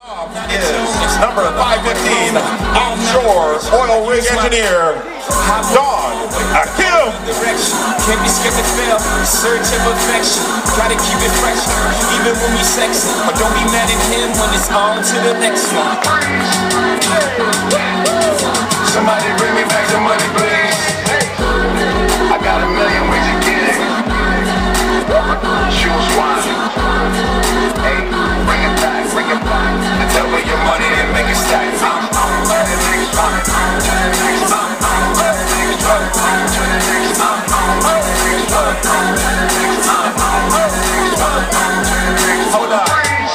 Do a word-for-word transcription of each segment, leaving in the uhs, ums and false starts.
Is number five fifteen, offshore oil rig engineer, Don Akim. Can't be scared to fail, search of perfection. Gotta keep it fresh, even when we sexy. But don't be mad at him when it's on to the next one. Somebody bring me back some money, please. I got a million ways to get it. Shoes wine. Hey, bring it back, bring it back. And double your money and make it stack. Hold up.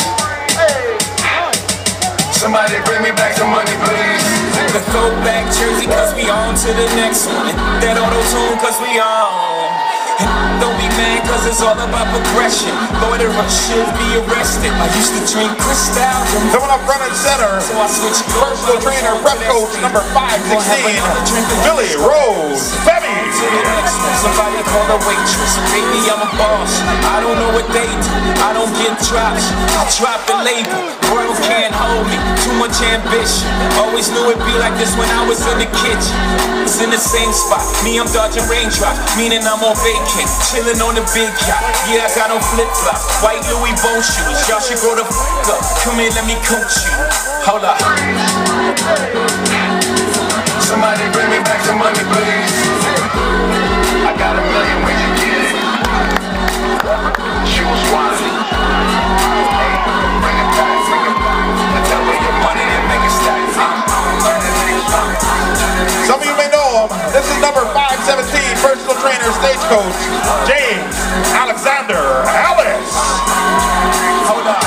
Somebody bring me back some money, please. The throwback jersey, cause we on to the next one. That auto-tune, cause we on. Don't be mad cause it's all about progression. Loiter should be arrested. I used to drink Cristal. Coming up front and center, so I switched personal trainer, prep coach number five sixteen, Billy Rose Femi. Somebody call a waitress. Baby, I'm a boss. I don't know what they do. I don't get drops. I drop the label. World can't hold me. Too much ambition. Always knew it'd be like this when I was in the kitchen. It's in the same spot. Me, I'm dodging raindrops. Meaning I'm on vacation. Chillin' on the big yacht. Yeah, I got on flip-flops. White Louis Vuitton shoes. Y'all should grow the fuck up. Come here, let me coach you. Hold up. Somebody bring me back some money, please. I got a million ways to get it. Shoes wine. Hey, bring it back, bring it back. And double your money and make it stack. Some of you may know him. This is number five seventeen, personal trainer, stage coach, James Alexander-Ellis. Hold up.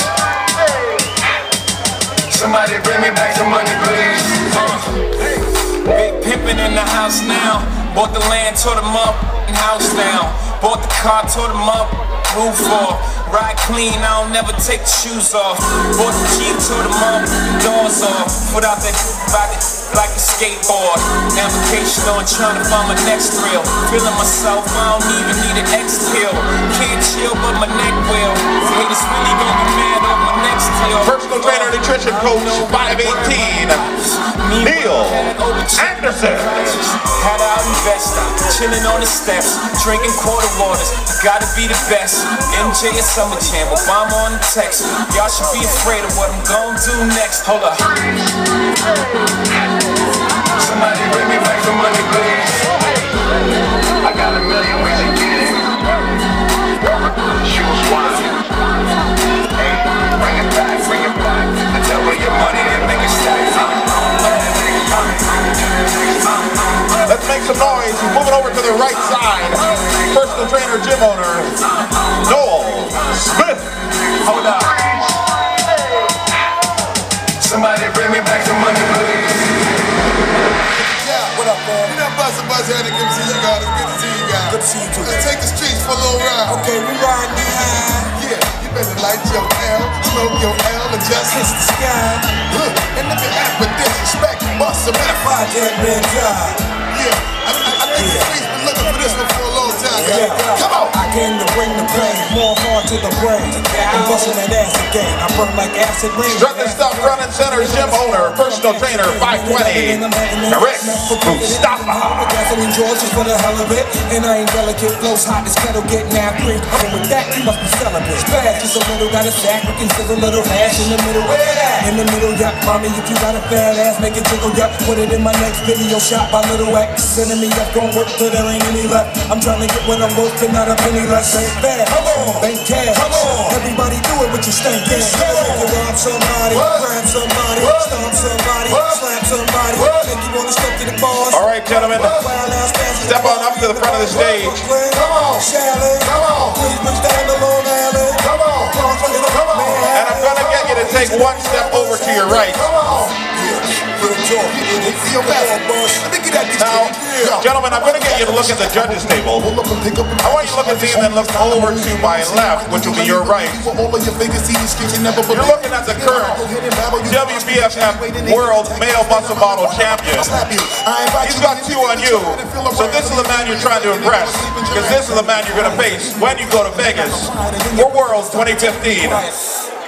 Somebody bring me back some money, please. Uh, big pimpin' in the house now. Bought the land, tore them up, and house down. Bought the car, tore them up, roof off. Ride clean, I don't never take the shoes off. Bought the key, tore them up, doors off. Put out that body like a skateboard. Application on trying to find my next thrill. Feeling myself, I don't even need an exhale. Can't chill, but my neck will. Haters really gonna be mad on my next deal. Personal trainer, nutrition coach, five eighteen, Neil Anderson. Had out invest, chilling on the steps, drinking quarter waters. Gotta be the best. M J is Summer Jam, Obama on the text. Y'all should be afraid of what I'm gonna do next. Hold up. Somebody bring me back some money, please. I got a million ways to get it. Shoes wine. Hey, bring it back, bring it back. And double your money and make it stack. Let's make some noise. He's moving over to the right side. Personal trainer, gym owner, Noel Smith. Hold up. Somebody bring me back some money, please. Yeah, what up, man? We done bust a buzz here to good to see you guys. Good to see you guys. Good to see you too. Let's take the streets for a little ride. Okay, we riding behind. Yeah, you better light your L, smoke your L, and just Kiss the sky. look. And if you act with disrespect, bust some F. Fight that man job. Yeah, I, I, I think the streets been looking for this one for a long time. Yeah. Come on. I came to bring the pain, more hard to the brain. I'm busting that ass again. I burn like acid rain. Strutting stuff, front and center, gym owner, personal trainer, five twenty, Rick Mustafa. Gasoline George just for the hell of it. And I ain't delicate, flows hot as kettle getting out quick. And with that, you must be celebrate. Bad, just a little, got a sack. We can sizzle a little hash in the middle. Where that? In the middle, yup. Mommy, if you got a fat ass, make it jiggle, yup. Put it in my next video shot by Little X. Sending me up, gon' work till there ain't any left. I'm trying to get what I'm worth and not a penny less. Ain't bad. Come on, bank cash. Come on. Everybody do it with your stank ass. You rob somebody, grab somebody, stomp somebody, slap somebody. Make you wanna step to the bars. All right, gentlemen, step on up to the front of the stage. Come on. Chalet. Come on. Please push down the Long Alley. Come on. Come on. And I'm gonna get you to take one step over to your right. Come on. Yeah, real talk. Feel bad, boss. Let me get that these Now, gentlemen, I'm gonna get you to look at the judges table. I want you to look at me and then look over to my left, which will be your right. You're looking at the current W B F F World Male Muscle Model Champion. He's got two on you, so this is the man you're trying to impress, because this is the man you're gonna face when you go to Vegas for Worlds twenty fifteen.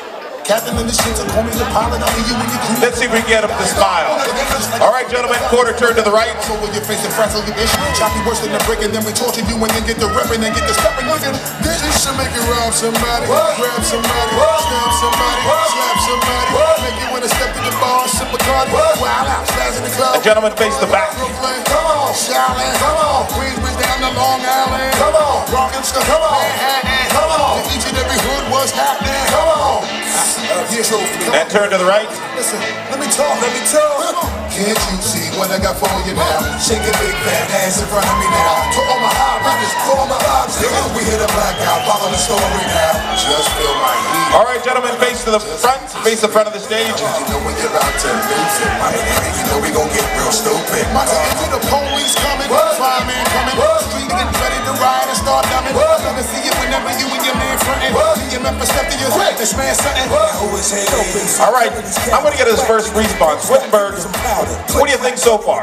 Captain in the ship, so call me the pilot. Only you and your crew. Let's see if we can get him to smile. All right, gentlemen, quarter turn to the right. So when your face and frazzle your issue, choppy worse than the brick, and then we torture you and then get the repping and get the stepping. This should make you rob somebody, grab somebody, stab somebody, slap somebody, make you wanna step to the bar, sip a card, wild out, spaz in the club. The gentleman face the back. Brooklyn, come on, Shaolin, come on, Queensbridge down to Long Island, come on, Rockhamston, come on, Manhattan, come on, to each and every hood, what's happening, come on. And turn to the right. Listen, let me talk, let me talk. Can't you see what I got for you now? Shake a big fat ass in front of me now. To all my high riders, to all my vibes, nigga. We hit a blackout, follow the story now. Just feel my heat. All right, gentlemen, face to the front, face the front of the stage. You know when you're about to lose it, my nigga. You know we gon' get real stupid. My nigga, to the police coming, fireman coming, street getting ready to ride and start dumbing. I'm gonna see you whenever you and your man frontin'. See you remember step to your head, this man something. All right, I'm gonna get his first response. Wittenberg, what do you think so far?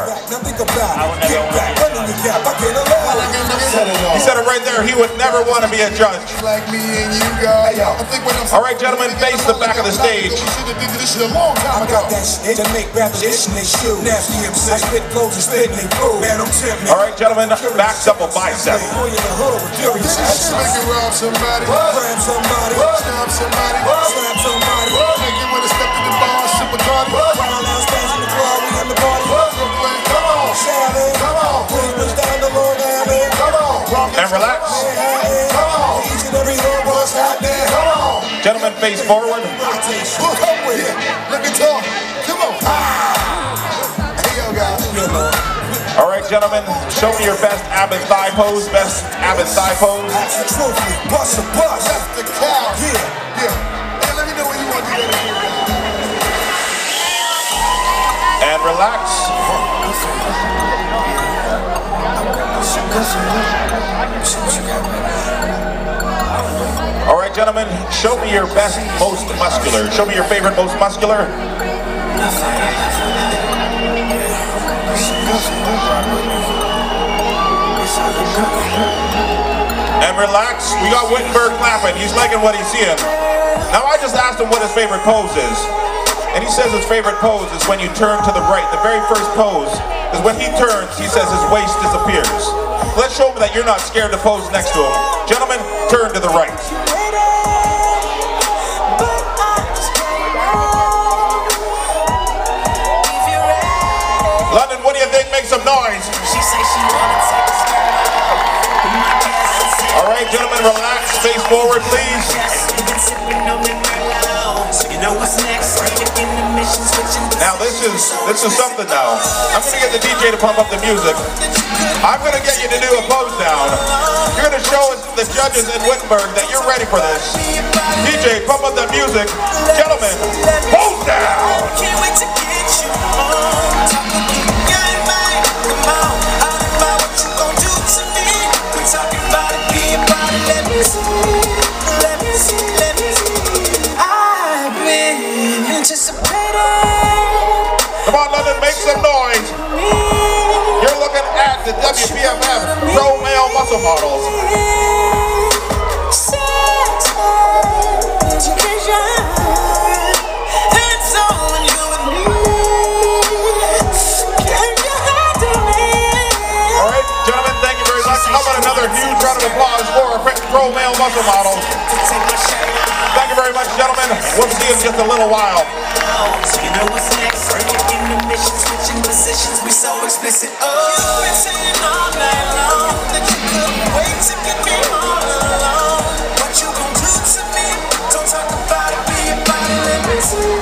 He said it right there. He would never want to be a judge. Like me and you guys. All right, gentlemen, face the back of the stage. I got that shit to make rappers itch in they shoe. Nasty M C, I spit clothes and spit in they food. Man, don't tip me. All right, gentlemen, back double bicep. This shit make you rob somebody, grab somebody, stab somebody, slap somebody, make you wanna step to the bar, sip a card, wild out, spaz in the club, we in the party. Brooklyn, come on, Shaolin, come on, Queensbridge down to Long Island, come on, And relax. come on, each and every hood, what's happening, come on. Gentlemen, face forward. Come with it, let me talk, come on. Hey, yo, guys. All right, gentlemen, show me your best ab and thigh pose. Best ab and thigh pose. That's the trophy, bust a bust. That's the cow. Yeah, yeah. Hey, let me know when you want to do that. And relax. All right, gentlemen, show me your best, most muscular. Show me your favorite, most muscular. And relax. We got Wittenberg clapping. He's liking what he's seeing. Now I just asked him what his favorite pose is. And he says his favorite pose is when you turn to the right. The very first pose is when he turns, he says his waist disappears. Let's show him that you're not scared to pose next to him. Gentlemen, turn to the right. London, what do you think? Make some noise. All right, gentlemen, relax. Face forward, please. Now this is this is something now. I'm gonna get the D J to pump up the music. I'm gonna get you to do a pose down. You're gonna show us, the judges in Wittenberg, that you're ready for this. D J, pump up the music. Gentlemen, pose down. Can't wait to get you on. Talk with me, gang, man. Come on, all about what you gon' do to me. We talking about it, be about it. Let me see, let me see, let me see. I've been anticipating. Come on, London, make some noise. You're looking at the W B F F Pro Male Muscle Models. Sex, education, it's on you and me. Can you handle me? All right, gentlemen, thank you very much. How about another huge round of applause for our Pro Male Muscle Models? Thank you very much, gentlemen. We'll see you in just a little while. So you know what's next? In the mission, switching positions, we so explicit. Oh, you've been saying all night long that you couldn't wait to get me all alone. What you gon' do to me? Don't talk about it, be about it, let me see.